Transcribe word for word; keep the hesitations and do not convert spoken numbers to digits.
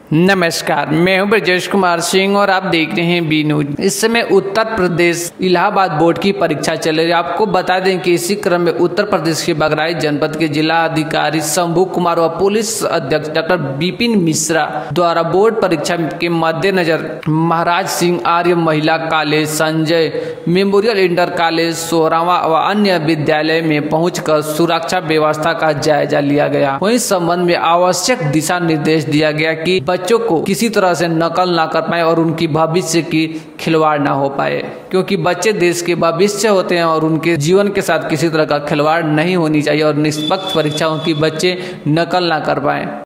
नमस्कार, मैं हूं ब्रजेश कुमार सिंह और आप देख रहे हैं बी न्यूज। इस समय उत्तर प्रदेश इलाहाबाद बोर्ड की परीक्षा चल रही है। आपको बता दें कि इसी क्रम में उत्तर प्रदेश के बहराइच जनपद के जिला अधिकारी शंभू कुमार व पुलिस अध्यक्ष डॉक्टर विपिन मिश्रा द्वारा बोर्ड परीक्षा के मद्देनजर महाराज सिंह आर्य महिला college, Sanjay memorial inter college, Sohrawa व अन्य विद्यालय में पहुंचकर सुरक्षा व्यवस्था का जायजा लिया गया। वहीं संबंध में आवश्यक दिशा निर्देश दिया गया कि बच्चों को किसी तरह से नकल ना कर पाए और उनकी भविष्य की खिलवाड़ ना हो पाए, क्योंकि बच्चे देश के भविष्य होते हैं और उनके जीवन के साथ किसी तरह का खिलवाड़ नहीं होनी चाहिए और निष्पक्ष परीक्षाओं की बच्चे नकल ना कर पाए।